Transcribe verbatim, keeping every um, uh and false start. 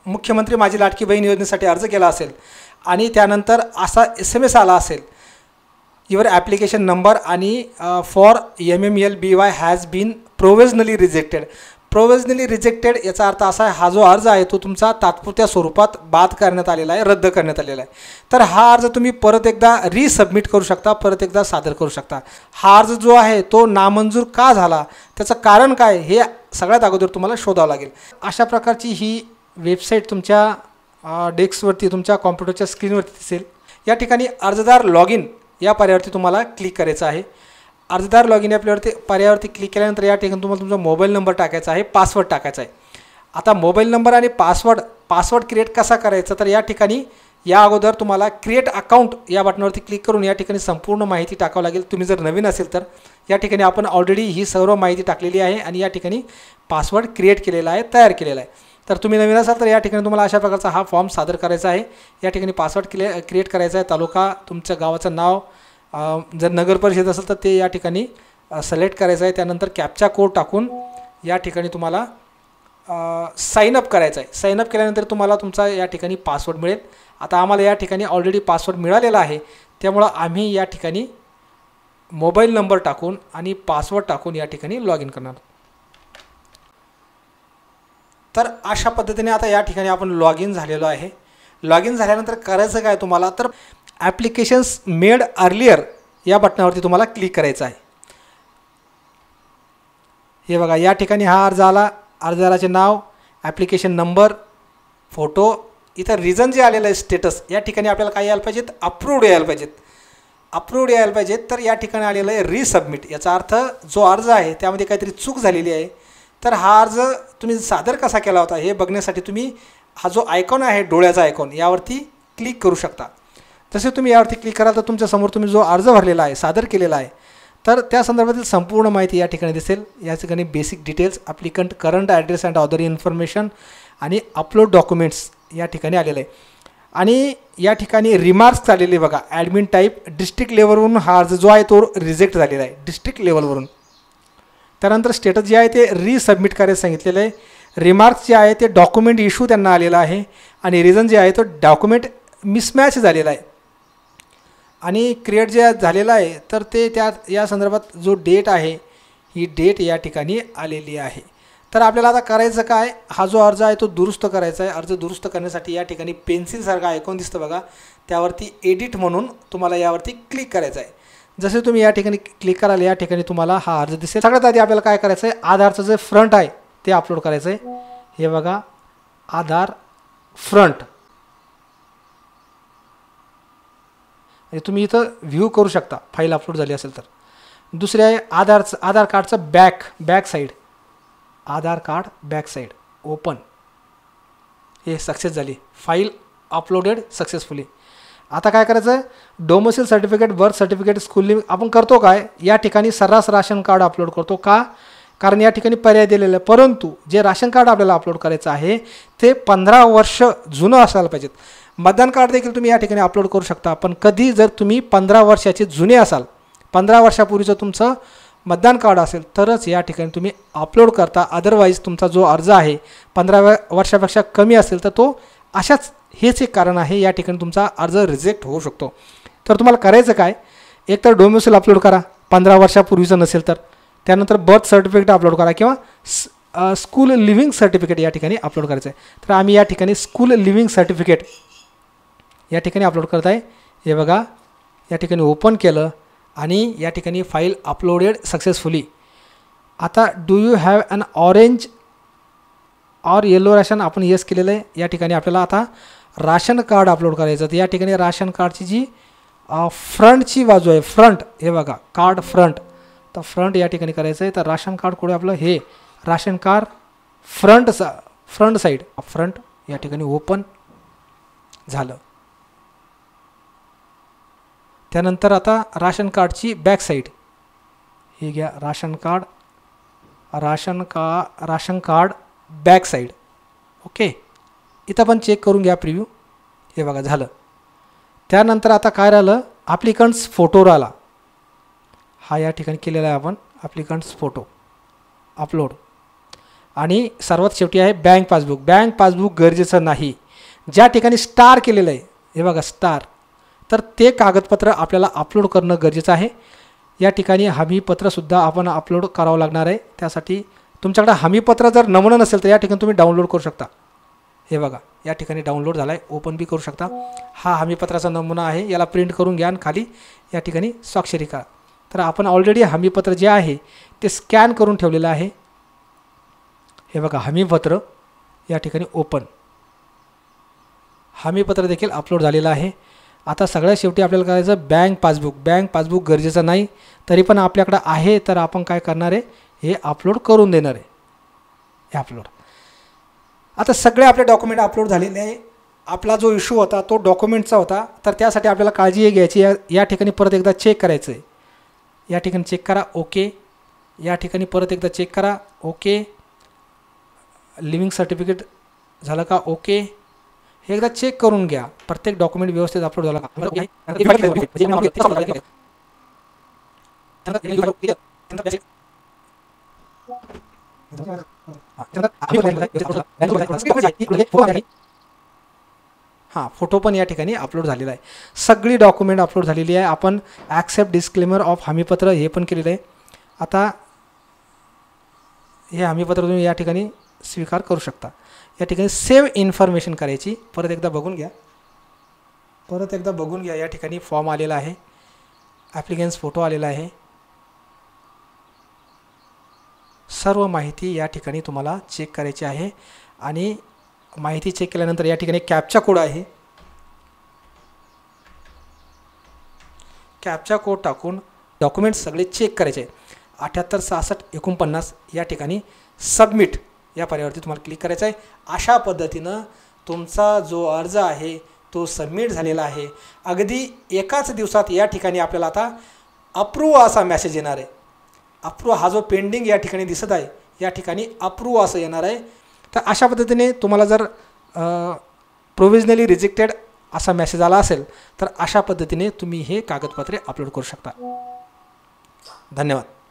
मुख्यमंत्री माझी लाडकी बहीण योजनेसाठी अर्ज केला असेल आणि त्यानंतर असा एस एम एस आला असेल, युअर ॲप्लिकेशन नंबर आणि for M M L B Y has been provisionally rejected. Provisionally rejected याचा अर्थ असा आहे, हा जो अर्ज आहे तो तुमचा तात्पुरत्या स्वरूपात बाद करण्यात आलेला आहे, रद्द करण्यात आलेला आहे. तर हा अर्ज तुम्ही परत एकदा रिसबमिट करू शकता, परत एकदा सादर करू शकता. हा अर्ज जो आहे तो नामंजूर का झाला, त्याचं कारण काय, हे सगळ्यात अगोदर तुम्हाला शोधावं लागेल. अशा प्रकारची ही वेबसाईट तुमच्या डेस्कवरती, तुमच्या कॉम्प्युटरच्या स्क्रीनवरती दिसेल. या ठिकाणी अर्जदार लॉग इन या पर्यायावरती तुम्हाला क्लिक करायचं आहे. अर्जदार लॉग इन या पर्यायावरती पर्यायावरती क्लिक केल्यानंतर या ठिकाणी तुम्हाला तुमचा मोबाईल नंबर टाकायचा आहे, पासवर्ड टाकायचा आहे. आता मोबाईल नंबर आणि पासवर्ड पासवर्ड क्रिएट कसा करायचा, तर या ठिकाणी या अगोदर तुम्हाला क्रिएट अकाउंट या बटनावरती क्लिक करून या ठिकाणी संपूर्ण माहिती टाकावं लागेल. तुम्ही जर नवीन असेल तर या ठिकाणी आपण ऑलरेडी ही सर्व माहिती टाकलेली आहे आणि या ठिकाणी पासवर्ड क्रिएट केलेला आहे, तयार केलेला आहे. तर तुम्ही नवीन असाल तर या ठिकाणी तुम्हाला अशा प्रकारचा हा फॉर्म सादर करायचा आहे. या ठिकाणी पासवर्ड क्लिअर क्रिएट करायचा आहे, तालुका, तुमच्या गावाचं नाव, जर नगर परिषद असेल तर ते या ठिकाणी सिलेक्ट करायचं आहे. त्यानंतर कॅप्चा कोड टाकून या ठिकाणी तुम्हाला साईनअप करायचं आहे. साईनअप केल्यानंतर तुम्हाला तुमचा या ठिकाणी पासवर्ड मिळेल. आता आम्हाला या ठिकाणी ऑलरेडी पासवर्ड मिळालेला आहे, त्यामुळं आम्ही या ठिकाणी मोबाईल नंबर टाकून आणि पासवर्ड टाकून या ठिकाणी लॉग इन करणार. तर अशा पद्धतीने आता या ठिकाणी आपण लॉग इन झालेलो आहे. लॉग इन झाल्यानंतर करायचं काय तुम्हाला, तर ॲप्लिकेशन्स मेड अर्लियर या बटनावरती तुम्हाला क्लिक करायचं आहे. हे बघा, या ठिकाणी हा अर्ज आला, अर्जदाराचे नाव, ॲप्लिकेशन नंबर, फोटो, इथं रिझन जे आलेलं आहे स्टेटस, या ठिकाणी आपल्याला काय यायला पाहिजेत, अप्रूव्ड यायला पाहिजेत. अप्रूव्ड यायला पाहिजेत तर या ठिकाणी आलेलं आहे रिसबमिट. याचा अर्थ जो अर्ज आहे त्यामध्ये काहीतरी चूक झालेली आहे. तर हा अर्ज तुम्ही सादर कसा केला होता हे बघण्यासाठी तुम्ही हा जो आयकॉन आहे डोळ्याचा आयकॉन, यावरती क्लिक करू शकता. जसे तुम्ही यावरती क्लिक कराल तर तुमच्यासमोर तुम्ही जो अर्ज भरलेला आहे, सादर केलेला आहे, तर त्या संदर्भातील संपूर्ण माहिती या ठिकाणी दिसेल. या ठिकाणी basic details, applicant current address and other information आणि अपलोड डॉक्युमेंट्स या ठिकाणी आलेलं आहे. आणि या ठिकाणी रिमार्क्स आलेले बघा, ॲडमिन टाईप डिस्ट्रिक्ट लेवलवरून हा अर्ज जो आहे तो रिजेक्ट झालेला आहे, डिस्ट्रिक्ट लेवलवरून. त्यानंतर स्टेटस जे आहे ते रिसबमिट करायला सांगितलेलं आहे. रिमार्क्स जे आहे ते डॉक्युमेंट इश्यू त्यांना आलेला आहे आणि रिझन जे आहे तो डॉक्युमेंट मिसमॅच झालेला आहे. आणि क्रिएट जे झालेलं आहे तर ते त्या या संदर्भात जो डेट आहे ही डेट या ठिकाणी आलेली आहे. तर आपल्याला आता करायचं काय, हा जो अर्ज आहे तो दुरुस्त करायचा आहे. अर्ज दुरुस्त करण्यासाठी या ठिकाणी पेन्सिलसारखा आयकॉन दिसतं बघा, त्यावरती एडिट म्हणून तुम्हाला यावरती क्लिक करायचं आहे. जसे तुम्ही या ठिकाणी क्लिक कराल या ठिकाणी तुम्हाला हा अर्ज दिसेल. सगळ्यात आधी आपल्याला काय करायचं आहे, आधारचं जे फ्रंट आहे ते अपलोड करायचं आहे. हे बघा, आधार फ्रंट, तुम्ही इथं व्ह्यू करू शकता फाईल अपलोड झाली असेल तर. दुसरे आहे आधारचं आधार कार्डचं back back side, Aadhaar card back side open, हे सक्सेस झाली, फाईल अपलोडेड सक्सेसफुली. आता काय करायचं, domicile certificate, birth certificate, school leave आपण करतो काय, या ठिकाणी सर्रास राशन कार्ड अपलोड करतो का, कारण या ठिकाणी पर्याय दिलेला आहे. परंतु जे राशन कार्ड आपल्याला अपलोड करायचं आहे ते पंधरा वर्ष जुनं असायला पाहिजेत. मतदान कार्ड देखील तुम्ही या ठिकाणी अपलोड करू शकता, पण कधी जर तुम्ही पंधरा वर्षाचे जुने असाल, पंधरा वर्षापूर्वीचं तुमचं मतदान कार्ड असेल तरच या ठिकाणी तुम्ही अपलोड करता. अदरवाईज तुमचा जो अर्ज आहे पंधरा वर्षापेक्षा कमी असेल तर तो अशाच, हेच एक कारण आहे, या ठिकाणी तुमचा अर्ज रिजेक्ट होऊ शकतो. तर तुम्हाला करायचं काय, एक तर डोमिसाइल अपलोड करा पंधरा वर्षापूर्वीचं नसेल तर, त्यानंतर बर्थ सर्टिफिकेट अपलोड करा किंवा स्कूल लिव्हिंग सर्टिफिकेट या ठिकाणी अपलोड करायचं आहे. तर आम्ही या ठिकाणी स्कूल लिव्हिंग सर्टिफिकेट या ठिकाणी अपलोड करत आहे. हे बघा, या ठिकाणी ओपन केलं आणि या ठिकाणी फाईल अपलोडेड सक्सेसफुली. आता do you have an orange or yellow ration आपण येस केलेलं आहे. या ठिकाणी आपल्याला आता राशन कार्ड अपलोड करायचं. तर या ठिकाणी राशन कार्डची जी फ्रंटची बाजू आहे, फ्रंट, हे बघा कार्ड फ्रंट, तर फ्रंट या ठिकाणी करायचं आहे. तर राशन कार्ड कुठे आपलं, हे राशन कार्ड फ्रंट सा फ्रंट साईड, फ्रंट या ठिकाणी ओपन झालं. त्यानंतर आता राशन कार्डची बॅक साईड, हे घ्या राशन कार्ड, राशन का ration card back side. Okay, इथं पण चेक करून घ्या प्रिव्ह्यू. हे बघा झालं. त्यानंतर आता काय राहिलं, ॲप्लिकंट्स फोटो राहिला. हा या ठिकाणी केलेला आहे आपण ॲप्लिकंट्स फोटो अपलोड. आणि सर्वात शेवटी आहे बँक पासबुक. बँक पासबुक गरजेचं नाही. ज्या ठिकाणी स्टार केलेलं आहे हे बघा स्टार, तर ते कागदपत्र आपल्याला अपलोड करणं गरजेचं आहे. या ठिकाणी हमीपत्रसुद्धा आपण अपलोड करावं लागणार आहे. त्यासाठी तुमच्याकडे हमीपत्र जर नमुना नसेल तर या ठिकाणी तुम्ही डाउनलोड करू शकता. हे बघा या ठिकाणी डाउनलोड झाला आहे, ओपन बी करू शकता. हा हमीपत्राचा नमुना आहे, याला प्रिंट करून घ्या आणि खाली या ठिकाणी स्वाक्षरी करा. तर आपण ऑलरेडी हमीपत्र जे आहे ते स्कॅन करून ठेवलेलं आहे. हे बघा हमीपत्र या ठिकाणी ओपन, हमीपत्र देखील अपलोड झालेलं आहे. आता सगळ्यात शेवटी आपल्याला करायचं बँक पासबुक. बँक पासबुक गरजेचं नाही, तरी पण आपल्याकडं आहे तर आपण काय करणार आहे, हे अपलोड करून देणार आहे. हे अपलोड. आता सगळे आपले डॉक्युमेंट अपलोड झालेले आहे. आपला जो इश्यू होता तो डॉक्युमेंटचा होता, तर त्यासाठी आपल्याला काळजी घ्यायची. या या ठिकाणी परत एकदा चेक करायचं आहे. या ठिकाणी चेक करा, ओके. या ठिकाणी परत एकदा चेक करा, ओके. लिव्हिंग सर्टिफिकेट झालं का, ओके. हे एकदा चेक करून घ्या प्रत्येक डॉक्युमेंट व्यवस्थित अपलोड झाला का. हां फोटो पण या ठिकाणी अपलोड झालेला आहे. सगळी डॉक्युमेंट अपलोड झालेली आहे. आपण ॲक्सेप्ट डिस्क्लेमर ऑफ हमीपत्र हे पण केलेलं आहे. आता हे हमीपत्र तुम्ही या ठिकाणी स्वीकार करू शकता. या ठिकाणी सेव्ह इन्फॉर्मेशन करायची. परत एकदा बघून घ्या, परत एकदा बघून घ्या. या ठिकाणी फॉर्म आलेला आहे, ॲप्लिकन्स फोटो आलेला आहे. सर्व माहिती या ठिकाणी तुम्हाला चेक करायची आहे. आणि माहिती चेक केल्यानंतर या ठिकाणी कॅप्चा कोड आहे. कॅप्चा कोड टाकून डॉक्युमेंट सगळे चेक करायचे. अठ्याहत्तर सहासष्ट एकोणपन्नास या ठिकाणी सबमिट या पर्यावरती तुम्हाला क्लिक करायचं आहे. अशा पद्धतीनं तुमचा जो अर्ज आहे तो सबमिट झालेला आहे. अगदी एकाच दिवसात या ठिकाणी आपल्याला आता अप्रूव्ह असा मेसेज येणार आहे. अप्रूव्ह हा जो पेंडिंग या ठिकाणी दिसत आहे या ठिकाणी अप्रूव्ह असं येणार आहे. तर अशा पद्धतीने तुम्हाला जर प्रोव्हिजनली रिजेक्टेड असा मेसेज आला असेल तर अशा पद्धतीने तुम्ही हे कागदपत्रे अपलोड करू शकता. धन्यवाद.